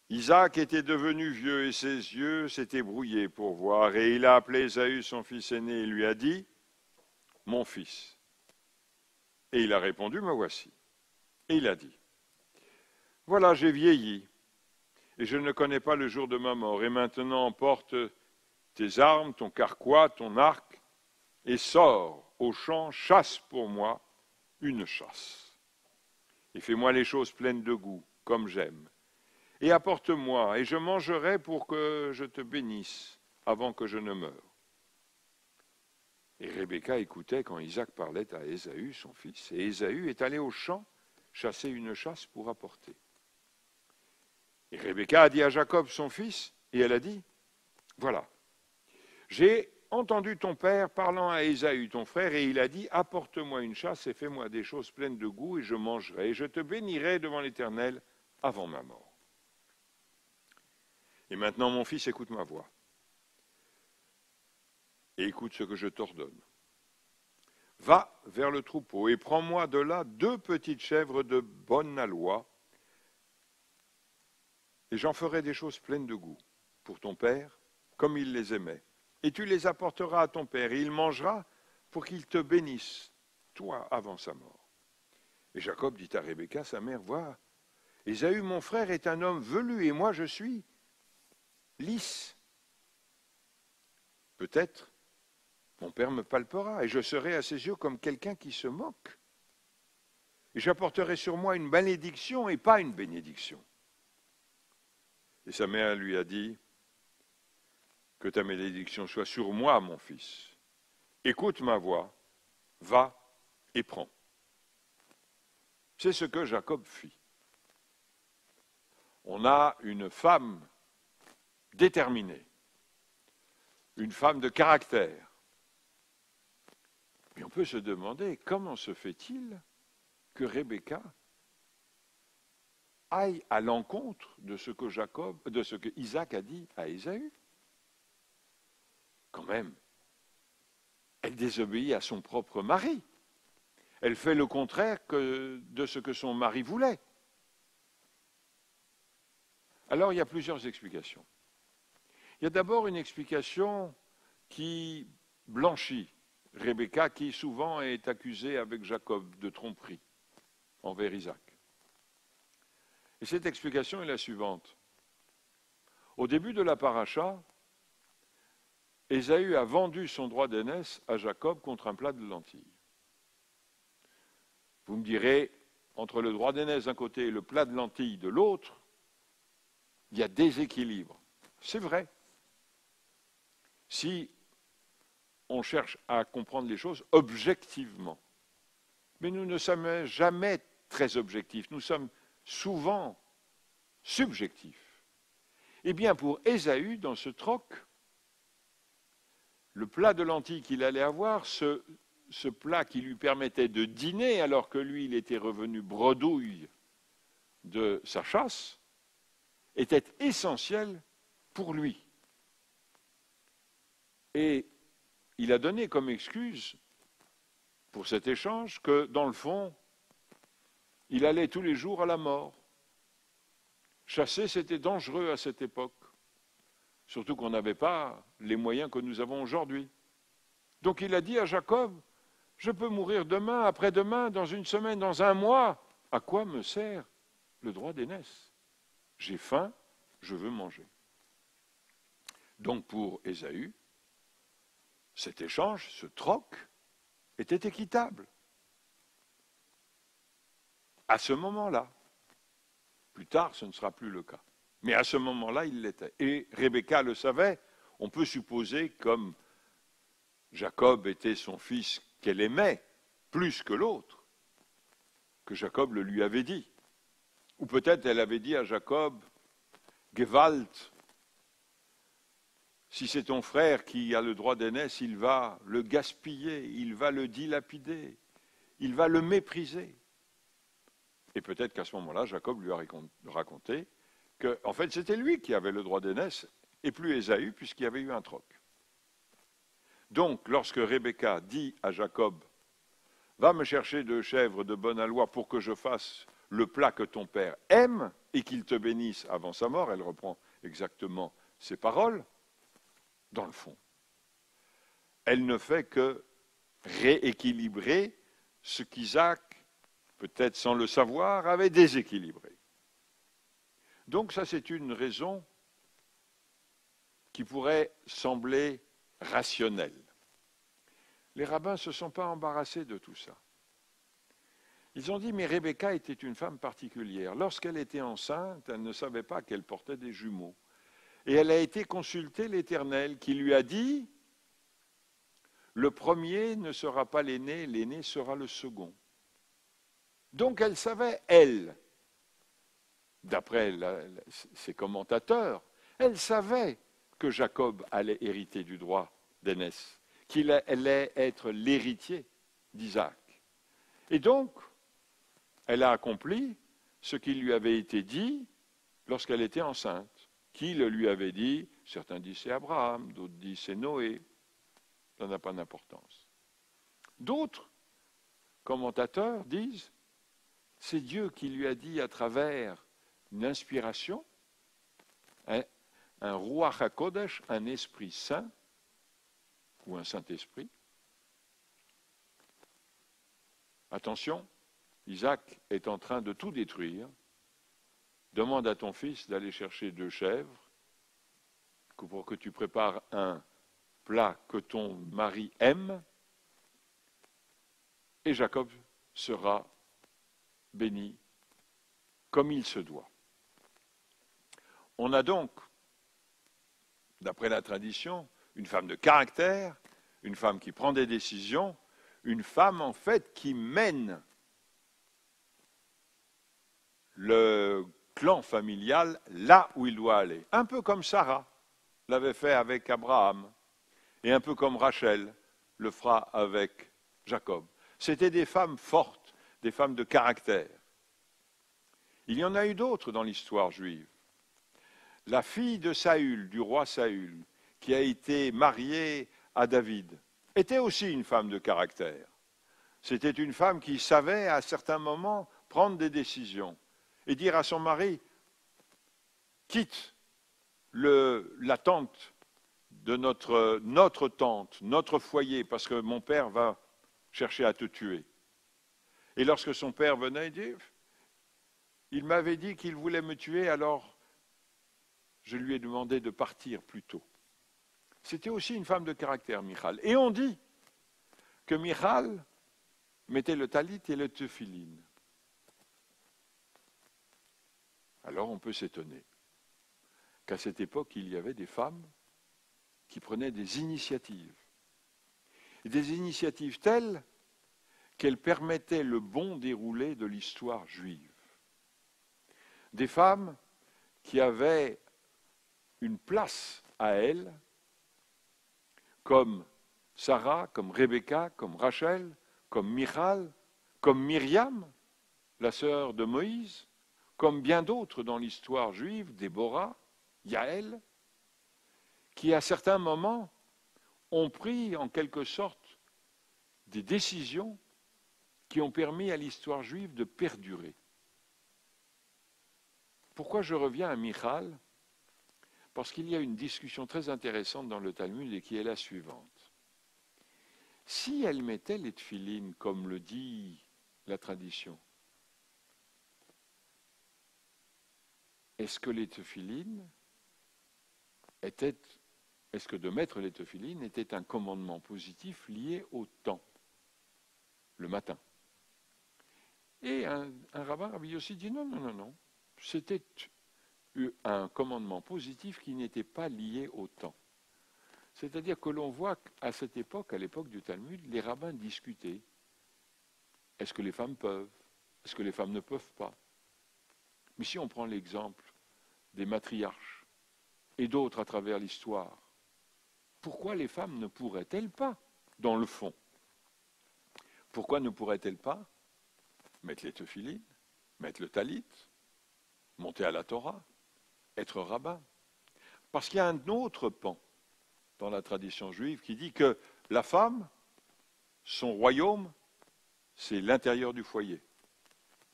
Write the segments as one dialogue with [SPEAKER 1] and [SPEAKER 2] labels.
[SPEAKER 1] Isaac était devenu vieux et ses yeux s'étaient brouillés pour voir, et il a appelé Ésaü, son fils aîné, et lui a dit, « Mon fils. » Et il a répondu, « Me voici. » Et il a dit, « Voilà, j'ai vieilli, et je ne connais pas le jour de ma mort, et maintenant porte tes armes, ton carquois, ton arc, et sors au champ, chasse pour moi une chasse. Et fais-moi les choses pleines de goût, comme j'aime. Et apporte-moi, et je mangerai pour que je te bénisse avant que je ne meure. » Et Rebecca écoutait quand Isaac parlait à Ésaü, son fils, et Ésaü est allé au champ chasser une chasse pour apporter. Et Rebecca a dit à Jacob, son fils, et elle a dit, « Voilà, j'ai entendu ton père parlant à Ésaü, ton frère, et il a dit, apporte-moi une chasse et fais-moi des choses pleines de goût, et je mangerai, et je te bénirai devant l'Éternel avant ma mort. Et maintenant, mon fils, écoute ma voix. Et écoute ce que je t'ordonne. Va vers le troupeau et prends-moi de là 2 petites chèvres de bonne aloi, et j'en ferai des choses pleines de goût pour ton père, comme il les aimait. Et tu les apporteras à ton père, et il mangera pour qu'il te bénisse, toi, avant sa mort. Et Jacob dit à Rebecca, sa mère, vois, Ésaü, mon frère, est un homme velu, et moi je suis lisse. Peut-être mon père me palpera, et je serai à ses yeux comme quelqu'un qui se moque. Et j'apporterai sur moi une malédiction et pas une bénédiction. Et sa mère lui a dit, que ta malédiction soit sur moi, mon fils. Écoute ma voix, va et prends. C'est ce que Jacob fit. On a une femme déterminée, une femme de caractère. Mais on peut se demander comment se fait-il que Rebecca aille à l'encontre de ce que Isaac a dit à Ésaü. Quand même, elle désobéit à son propre mari. Elle fait le contraire de ce que son mari voulait. Alors, il y a plusieurs explications. Il y a d'abord une explication qui blanchit Rebecca, qui souvent est accusée avec Jacob de tromperie envers Isaac. Et cette explication est la suivante. Au début de la paracha, Ésaü a vendu son droit d'aînesse à Jacob contre un plat de lentilles. Vous me direz, entre le droit d'aînesse d'un côté et le plat de lentilles de l'autre, il y a déséquilibre. C'est vrai. Si on cherche à comprendre les choses objectivement. Mais nous ne sommes jamais très objectifs, nous sommes souvent subjectifs. Eh bien, pour Ésaü, dans ce troc, le plat de lentilles qu'il allait avoir, ce plat qui lui permettait de dîner alors que lui, il était revenu bredouille de sa chasse, était essentiel pour lui. Et il a donné comme excuse pour cet échange que, dans le fond, il allait tous les jours à la mort. Chasser, c'était dangereux à cette époque. Surtout qu'on n'avait pas les moyens que nous avons aujourd'hui. Donc il a dit à Jacob, je peux mourir demain, après-demain, dans une semaine, dans un mois. À quoi me sert le droit d'aînesse? J'ai faim, je veux manger. Donc pour Ésaü, cet échange, ce troc, était équitable. À ce moment-là. Plus tard, ce ne sera plus le cas. Mais à ce moment-là, il l'était. Et Rebecca le savait. On peut supposer, comme Jacob était son fils qu'elle aimait plus que l'autre, que Jacob le lui avait dit. Ou peut-être elle avait dit à Jacob, Gewalt, si c'est ton frère qui a le droit d'aînesse, il va le gaspiller, il va le dilapider, il va le mépriser. Et peut-être qu'à ce moment-là, Jacob lui a raconté qu'en fait, c'était lui qui avait le droit d'aînesse et plus Ésaü, puisqu'il y avait eu un troc. Donc, lorsque Rebecca dit à Jacob, « Va me chercher 2 chèvres de bonne aloi pour que je fasse le plat que ton père aime et qu'il te bénisse avant sa mort. Elle reprend exactement ces paroles. Dans le fond, elle ne fait que rééquilibrer ce qu'Isaac, peut-être sans le savoir, avait déséquilibré. Donc ça, c'est une raison qui pourrait sembler rationnelle. Les rabbins ne se sont pas embarrassés de tout ça. Ils ont dit, mais Rebecca était une femme particulière. Lorsqu'elle était enceinte, elle ne savait pas qu'elle portait des jumeaux. Et elle a été consulter l'Éternel qui lui a dit, le premier ne sera pas l'aîné sera le second. Donc elle savait, elle, d'après ses commentateurs, elle savait que Jacob allait hériter du droit d'aînesse, qu'il allait être l'héritier d'Isaac. Et donc, elle a accompli ce qui lui avait été dit lorsqu'elle était enceinte. Qui le lui avait dit? Certains disent c'est Abraham, d'autres disent c'est Noé. Ça n'a pas d'importance. D'autres commentateurs disent c'est Dieu qui lui a dit à travers une inspiration, un Ruach HaKodesh, un esprit saint, ou un Saint-Esprit. Attention, Isaac est en train de tout détruire. Demande à ton fils d'aller chercher 2 chèvres pour que tu prépares un plat que ton mari aime, et Jacob sera béni comme il se doit. On a donc, d'après la tradition, une femme de caractère, une femme qui prend des décisions, une femme en fait qui mène le clan familial là où il doit aller. Un peu comme Sarah l'avait fait avec Abraham, et un peu comme Rachel le fera avec Jacob. C'était des femmes fortes, des femmes de caractère. Il y en a eu d'autres dans l'histoire juive. La fille de Saül, du roi Saül, qui a été mariée à David, était aussi une femme de caractère. C'était une femme qui savait à certains moments prendre des décisions et dire à son mari, quitte la tente de notre tente, notre foyer, parce que mon père va chercher à te tuer. Et lorsque son père venait, il dit, il m'avait dit qu'il voulait me tuer, alors je lui ai demandé de partir plus tôt. C'était aussi une femme de caractère, Michal. Et on dit que Michal mettait le talit et le tefilin. Alors on peut s'étonner qu'à cette époque, il y avait des femmes qui prenaient des initiatives. Et des initiatives telles qu'elles permettaient le bon déroulé de l'histoire juive. Des femmes qui avaient une place à elles, comme Sarah, comme Rebecca, comme Rachel, comme Michal, comme Myriam, la sœur de Moïse, comme bien d'autres dans l'histoire juive, Déborah, Yaël, qui à certains moments ont pris en quelque sorte des décisions qui ont permis à l'histoire juive de perdurer. Pourquoi je reviens à Michal? Parce qu'il y a une discussion très intéressante dans le Talmud et qui est la suivante. Si elle mettait les tefilines, comme le dit la tradition, est-ce que de mettre les tefilines était un commandement positif lié au temps, le matin? Et un rabbin, Rabbi Yossi, dit non. C'était un commandement positif qui n'était pas lié au temps. C'est-à-dire que l'on voit qu'à cette époque, à l'époque du Talmud, les rabbins discutaient. Est-ce que les femmes peuvent? Est-ce que les femmes ne peuvent pas? Mais si on prend l'exemple des matriarches et d'autres à travers l'histoire, pourquoi les femmes ne pourraient-elles pas, dans le fond? Pourquoi ne pourraient-elles pas mettre les tefilines, mettre le talit, monter à la Torah, être rabbin? Parce qu'il y a un autre pan dans la tradition juive qui dit que la femme, son royaume, c'est l'intérieur du foyer.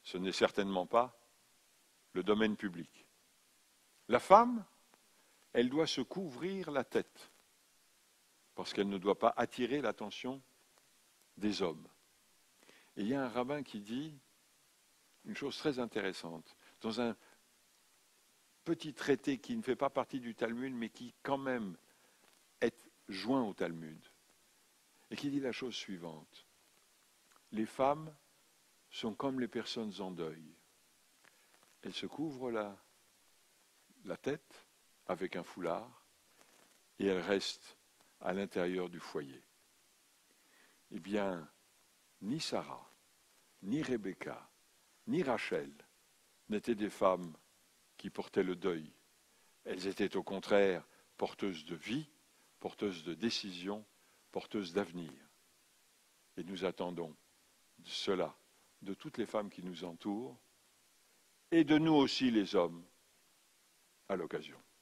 [SPEAKER 1] ce n'est certainement pas le domaine public. La femme, elle doit se couvrir la tête, parce qu'elle ne doit pas attirer l'attention des hommes. Et il y a un rabbin qui dit une chose très intéressante, dans un petit traité qui ne fait pas partie du Talmud, mais qui quand même est joint au Talmud, et qui dit la chose suivante. Les femmes sont comme les personnes en deuil. Elles se couvrent la tête avec un foulard et elles restent à l'intérieur du foyer. Eh bien, ni Sarah, ni Rebecca, ni Rachel n'étaient des femmes qui portaient le deuil. Elles étaient au contraire porteuses de vie, porteuses de décision, porteuses d'avenir. Et nous attendons cela de toutes les femmes qui nous entourent et de nous aussi les hommes à l'occasion.